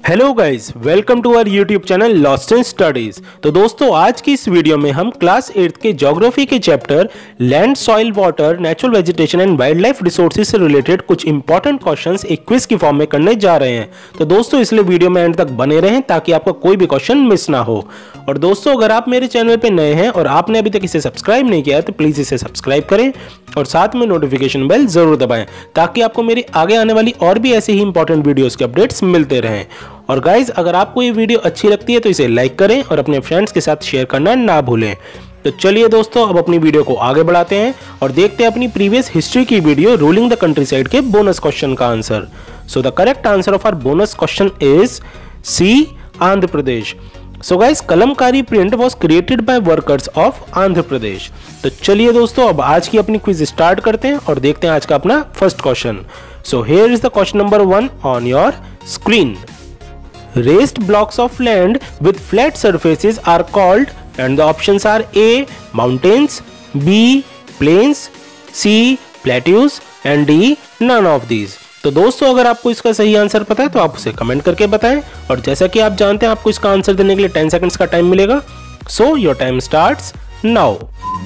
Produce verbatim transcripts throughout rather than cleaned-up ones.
Hello guys, welcome to our YouTube channel Lost in Studies. तो दोस्तों, आज की इस वीडियो में हम क्लास एट्थ के ज्योग्राफी के chapter land, soil, water, natural vegetation and wildlife resources से रिलेटेड कुछ इंपॉर्टेंट क्वेश्चंस एक क्विज की फॉर्म में करने जा रहे हैं। तो दोस्तों, इसलिए वीडियो में एंड तक बने रहें ताकि आपका कोई भी क्वेश्चन मिस ना हो। और दोस्तों, अगर आप मेरे चैनल पर नए हैं और आपने अभी तक इसे सब्सक्राइब नहीं किया है तो प्लीज इसे सब्सक्राइब करें और साथ में नोटिफिकेशन बेल जरूर दबाएं ताकि आपको मेरी आगे आने वाली और भी ऐसे ही इंपॉर्टेंट वीडियोस के अपडेट्स मिलते रहें। और गाइज, अगर आपको ये वीडियो अच्छी लगती है तो इसे लाइक करें और अपने फ्रेंड्स के साथ शेयर करना ना भूलें। तो चलिए दोस्तों, अब अपनी वीडियो को आगे बढ़ाते हैं और देखते हैं अपनी प्रीवियस हिस्ट्री की video ruling the countryside के बोनस क्वेश्चन का answer. So the correct answer of our bonus question is C, Andhra Pradesh. So guys, Kalamkari print was created by workers of Andhra Pradesh. तो चलिए दोस्तों, अब आज की अपनी क्विज स्टार्ट करते हैं और देखते हैं आज का अपना first question. So here is the question number one on your screen. Raised blocks of land with flat surfaces are called, and the options are A, mountains, B, plains, C, plateaus and D, none of these। तो दोस्तों, अगर आपको इसका सही answer पता है तो आप उसे कमेंट करके बताएं। और जैसा कि आप जानते हैं, आपको इसका आंसर देने के लिए टेन सेकंड्स का टाइम मिलेगा। So your time starts now.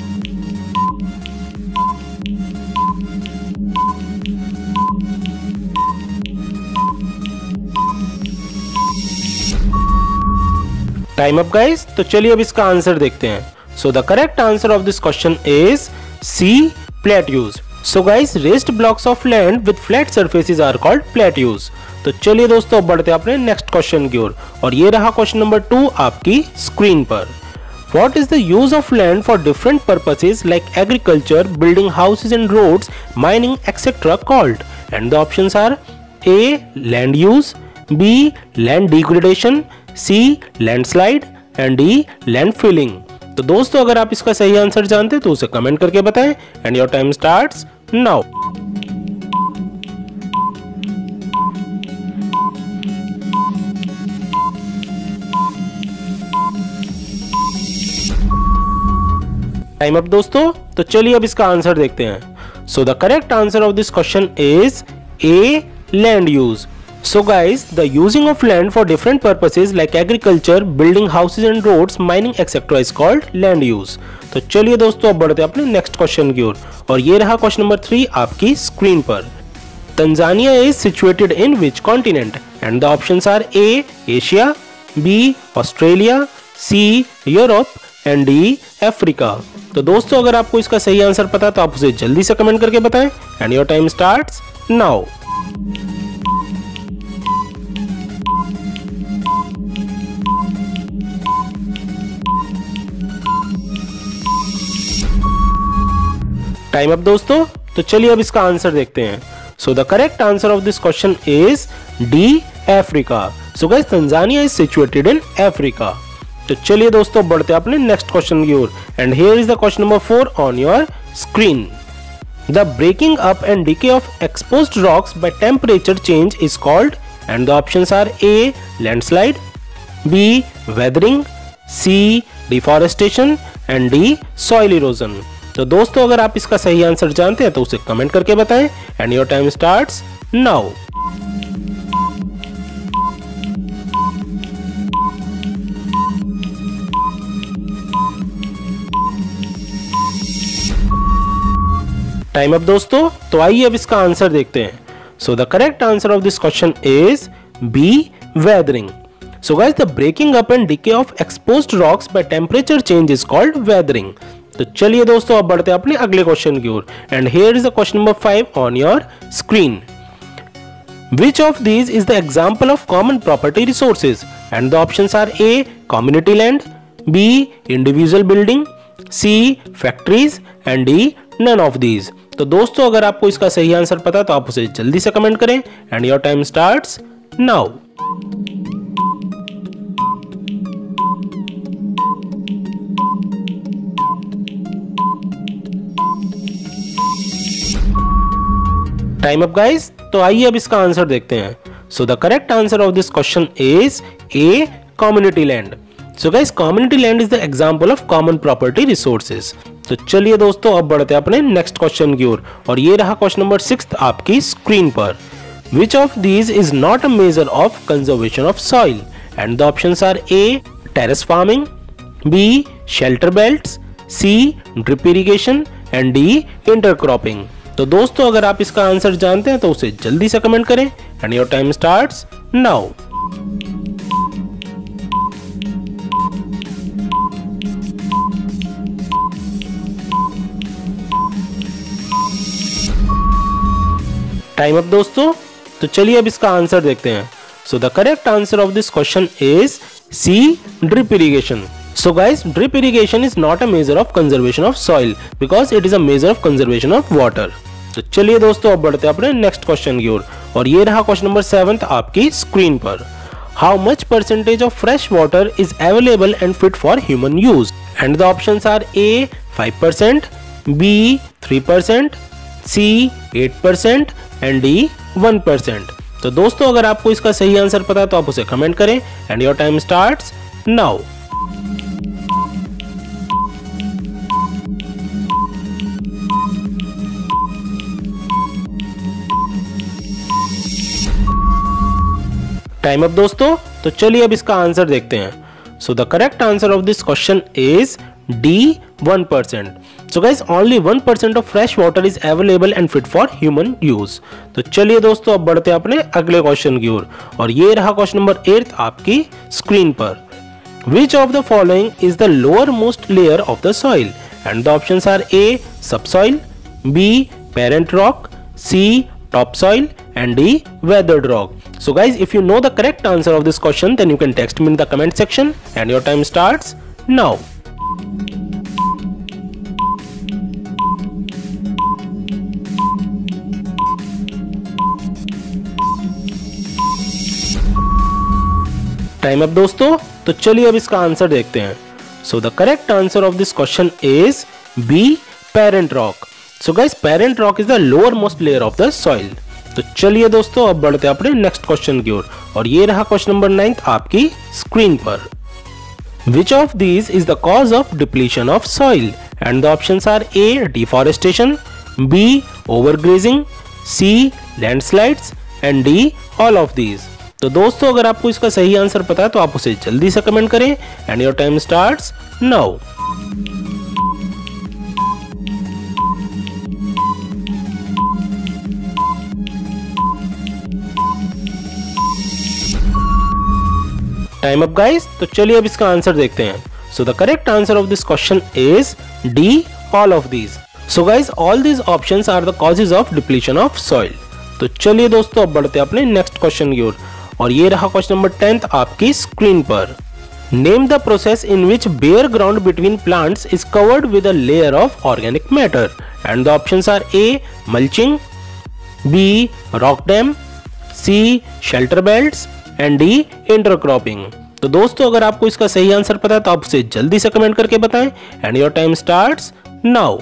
Time up guys. तो चलिए अब इसका आंसर देखते हैं। So the correct answer of this question is C, plateaus. So guys, raised blocks of land with flat surfaces are called plateaus. तो चलिए दोस्तों, अब बढ़ते हैं अपने नेक्स्ट क्वेश्चन की ओर और ये रहा क्वेश्चन नंबर टू आपकी स्क्रीन पर। What is the use of land for different purposes like agriculture, building houses and roads, mining, et cetera called? And the options are A, land use, B, land degradation, C, landslide and D, land filling। तो दोस्तों, अगर आप इसका सही answer जानते हैं तो उसे कमेंट करके बताएं and your time starts now. Time up दोस्तों। तो चलिए अब इसका आंसर देखते हैं। So the correct answer of this question is A, land use. So guys, the using of land for different purposes like agriculture, building houses and roads, mining et cetera is called land use। तो चलिए दोस्तों, अब बढ़ते हैं अपने next question की ओर और ये रहा क्वेश्चन नंबर थ्री आपकी स्क्रीन पर। Tanzania is situated in which continent? And the options are A, Asia, B, Australia, C, Europe and D, Africa. तो दोस्तों, अगर आपको इसका सही आंसर पता है तो आप उसे जल्दी से कमेंट करके बताएं and your time starts now. Time up दोस्तों। तो चलिए अब इसका आंसर देखते हैं। So the correct answer of this question is D, Africa. So guys, Tanzania is situated in Africa. तो चलिए दोस्तों, बढ़ते हैं अपने नेक्स्ट क्वेश्चन की ओर and here is the question number four on your screen. The breaking up and decay of exposed rocks by temperature change is called? And the options are A, landslide, B, weathering, C, deforestation and D, soil erosion. तो दोस्तों, अगर आप इसका सही answer जानते हैं तो उसे कमेंट करके बताएं and your time starts now. Time up दोस्तों। तो आइए अब इसका आंसर देखते हैं। So the correct answer of this question is B, weathering. So guys, the breaking up and decay of exposed rocks by temperature change is called weathering। तो चलिए दोस्तों, अब बढ़ते हैं अपने अगले क्वेश्चन की ओर and here is the question number five on your screen. Which of these is the example of common property resources? And the options are A, community land, B, individual building, C, factories and D, none of these। तो दोस्तों, अगर आपको इसका सही answer पता है तो आप उसे जल्दी से कमेंट करें and your time starts now. Time up guys. तो आइए अब इसका आंसर देखते हैं। So the correct answer of this question is A, community land. So guys, community land is the example of common property resources. तो चलिए दोस्तों, अब बढ़ते हैं अपने नेक्स्ट क्वेश्चन की ओर और ये रहा क्वेश्चन नंबर सिक्स आपकी स्क्रीन पर। Which of these is not a measure of conservation of soil? And the options are A. Terrace farming, B. Shelter belts, C. Drip irrigation and D. Intercropping. तो दोस्तों अगर आप इसका answer जानते हैं तो उसे जल्दी से कमेंट करें and your time starts now. Time up दोस्तों, तो चलिए अब इसका आंसर देखते हैं। So the correct answer of this question is C, drip irrigation. So guys, drip irrigation is not a measure of conservation of soil because it is a measure of conservation of water. तो चलिए दोस्तों अब बढ़ते हैं अपने next question की ओर और ये रहा क्वेश्चन नंबर सेवंथ आपकी स्क्रीन पर। How much percentage of fresh water is available and fit for human use? And the options are A. five percent, B. three percent, C. eight percent and D. one percent. तो दोस्तों अगर आपको इसका सही answer पता है तो आप उसे कमेंट करें and your time starts now. Time up दोस्तों, तो चलिए अब इसका आंसर देखते हैं। So the correct answer of this question is D, one percent. So guys, only one percent of fresh water is available and fit for human use. तो चलिए दोस्तों अब बढ़ते हैं अपने अगले क्वेश्चन की ओर और ये रहा क्वेश्चन नंबर एट आपकी स्क्रीन पर। Which of the following is the lowermost layer of the soil? And the options are A. Subsoil, B. Parent rock, C. Topsoil and D. Weathered rock. So guys, if you know the correct answer of this question, then you can text me in the comment section and your time starts now. Time up दोस्तों, तो चलिए अब इसका answer देखते हैं। So the correct answer of this question is B, parent rock. So guys, parent rock is the lowermost layer of the soil. तो चलिए दोस्तों अब बढ़ते हैं अपने नेक्स्ट क्वेश्चन की ओर और ये रहा क्वेश्चन नंबर नाइन्थ आपकी स्क्रीन पर। Which of these is the cause of depletion of soil? And the options are A. Deforestation, B. Overgrazing, C. Landslides and D. All of these. तो दोस्तों अगर आपको इसका सही आंसर पता है तो आप उसे जल्दी से कमेंट करें and your time starts now. Time up guys, तो चलिए अब इसका आंसर देखते हैं। So the correct answer of this question is D, all of these. So guys, all these options are the causes of depletion of soil. तो चलिए दोस्तों अब बढ़ते हैं अपने नेक्स्ट क्वेश्चन की ओर और ये रहा क्वेश्चन नंबर टेंथ आपकी स्क्रीन पर। Name the process in which bare ground between plants is covered with a layer of organic matter and the options are A. Mulching, B. Rock dam, C. Shelter belts and D. Intercropping. तो दोस्तों अगर आपको इसका सही answer पता है तो आप उसे जल्दी से कमेंट करके बताएं and your time starts now.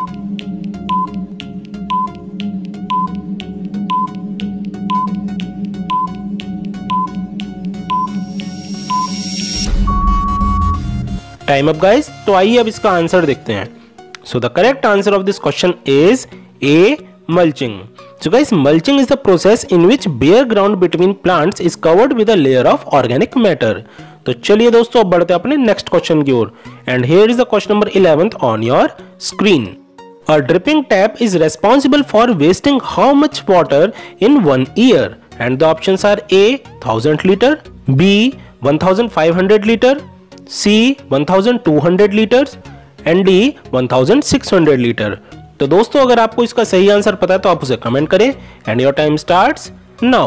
Time up guys, तो आइए अब इसका आंसर देखते हैं। So the correct answer of this question is A. mulching. So guys, mulching is the process in which bare ground between plants is covered with a layer of organic matter. तो चलिए दोस्तों अब बढ़ते हैं अपने next question की ओर and here is the question number eleventh on your screen. A dripping tap is responsible for wasting how much water in one year? And the options are A. one thousand liter, B. one thousand five hundred liter, C. one thousand two hundred liters and D. one thousand six hundred liter. तो दोस्तों अगर आपको इसका सही answer पता है तो आप उसे कमेंट करें and your time starts now.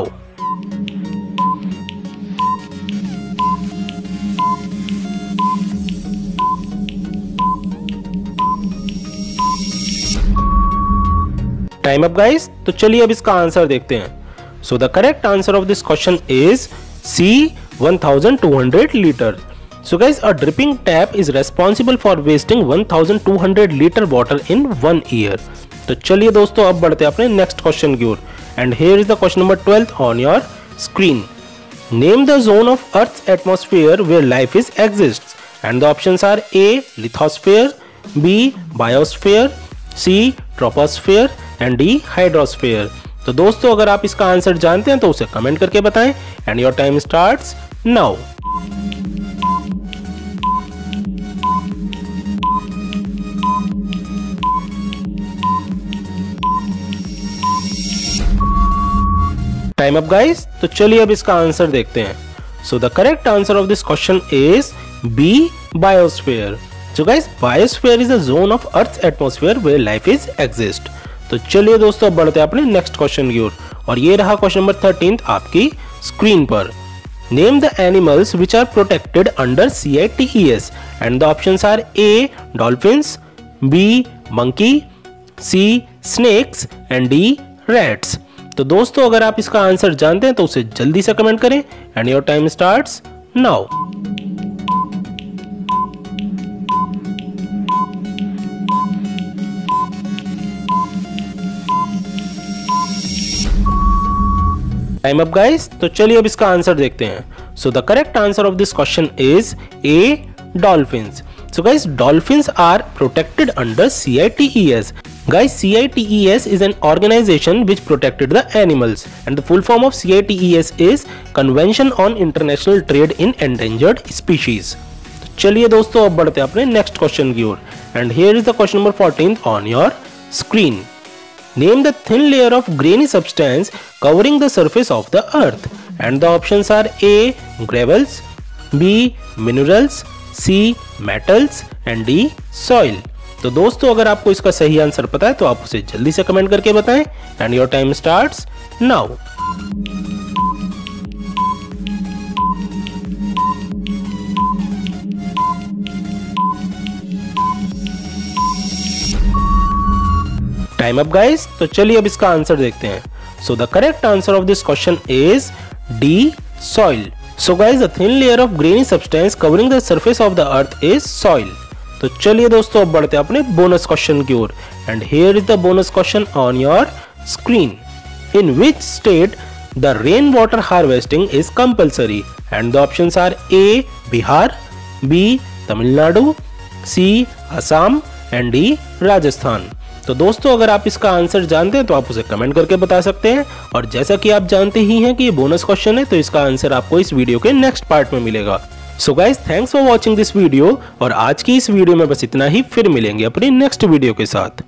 Time up guys, तो चलिए अब इसका आंसर देखते हैं। So the correct answer of this question is C. one thousand two hundred liter. So guys, a dripping tap is responsible for wasting one thousand two hundred liter water in one year. तो चलिए दोस्तों अब बढ़ते हैं अपने next question की ओर and here is the question number twelfth on your screen. Name the zone of earth's atmosphere where life is exists and the options are A. Lithosphere, B. Biosphere, C. Troposphere and D. Hydrosphere. तो दोस्तों अगर आप इसका answer जानते हैं तो उसे comment करके बताएं and your time starts now. Time up guys. तो चलिए अब इसका आंसर देखते हैं। So the correct answer of this question is B, biosphere. So guys biosphere is a zone of earth atmosphere where life is exist. तो चलिए दोस्तों अब बढ़ते हैं अपने नेक्स्ट क्वेश्चन की ओर और ये रहा क्वेश्चन नंबर थर्टीन आपकी स्क्रीन पर। Name the animals which are protected under C I T E S and the options are A dolphins, B monkey, C snakes and D rats. तो दोस्तों अगर आप इसका आंसर जानते हैं तो उसे जल्दी से कमेंट करें and your time starts now. Time up guys. तो चलिए अब इसका आंसर देखते हैं। So the correct answer of this question is A dolphins. So guys, dolphins are protected under C I T E S. Guys, C I T E S is an organization which protected the animals and the full form of C I T E S is Convention on International Trade in Endangered Species. तो चलिए दोस्तों अब बढ़ते हैं अपने next question की ओर and here is the question number fourteen on your screen. Name the thin layer of grainy substance covering the surface of the earth and the options are A gravels, B minerals, C metals and D soil। तो दोस्तों अगर आपको इसका सही answer पता है तो आप उसे जल्दी से कमेंट करके बताएं and your time starts now. Time up guys. तो चलिए अब इसका आंसर देखते हैं। So the correct answer of this question is D soil. So guys, a thin layer of grainy substance covering the surface of the earth is soil। तो चलिए दोस्तों अब बढ़ते हैं अपने बोनस क्वेश्चन की ओर and here is the bonus question on your screen. In which state the rain water harvesting is compulsory and the options are A Bihar, B Tamil Nadu, C Assam and D Rajasthan. तो दोस्तों अगर आप इसका आंसर जानते हैं तो आप उसे कमेंट करके बता सकते हैं और जैसा कि आप जानते ही हैं कि ये बोनस क्वेश्चन है तो इसका आंसर आपको इस वीडियो के नेक्स्ट पार्ट में मिलेगा। So guys thanks for watching this video और आज की इस वीडियो में बस इतना ही, फिर मिलेंगे अपनी नेक्स्ट वीडियो के साथ।